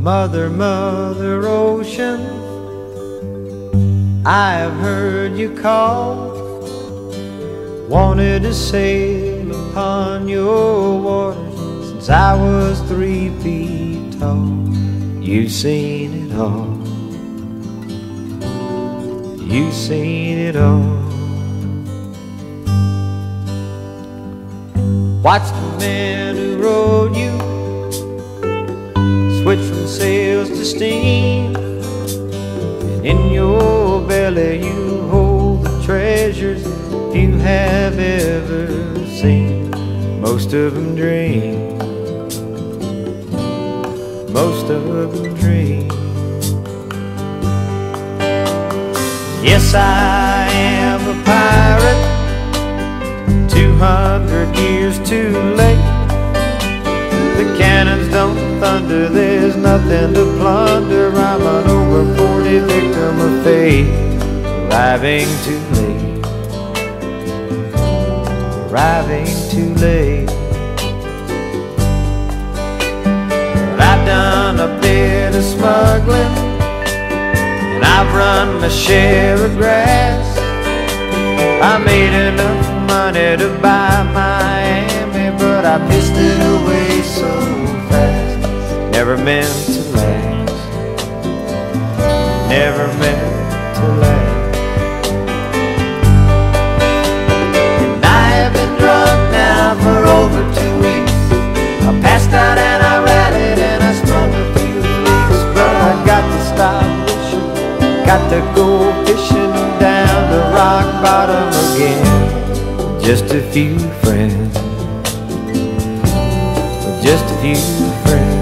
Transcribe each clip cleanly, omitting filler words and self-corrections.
Mother, Mother Ocean, I have heard you call. Wanted to sail upon your waters since I was 3 feet tall. You've seen it all. You've seen it all. Watch the men who rowed you switch from sails to steam, and in your belly you hold the treasures you have ever seen. Most of them dream, most of them dream. Yes, I am a pirate, 200 years too late. The cannons don't thunder, there's nothing to plunder. I'm an over 40 victim of fate, arriving too late, arriving too late. But I've done a bit of smuggling, and I've run my share of grass. I made enough money to buy Miami, but I pissed it away so fast. Never meant to last, never meant to last. And I have been drunk now for over 2 weeks. I passed out and I rallied and I sprung a few leaks. But I got to stop wishing, got to go fishing down the rock bottom again. Just a few friends, just a few friends.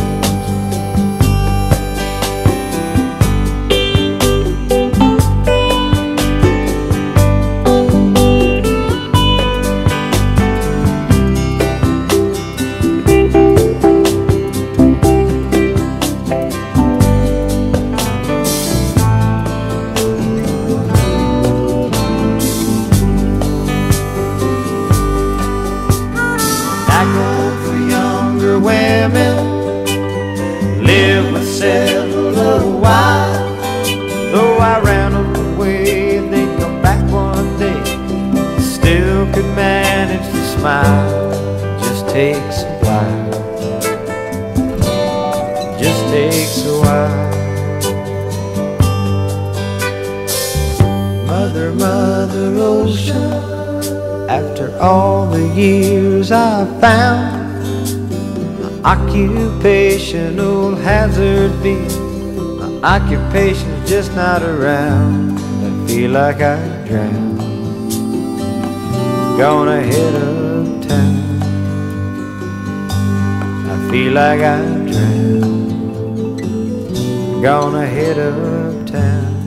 Live myself a little while. Though I ran away, they'd come back one day. Still could manage to smile. Just takes a while, just takes a while. Mother, Mother Ocean, after all the years I found, occupational hazard be. My occupation's just not around. I feel like I drown. Gonna head uptown. I feel like I drown. Gonna head uptown.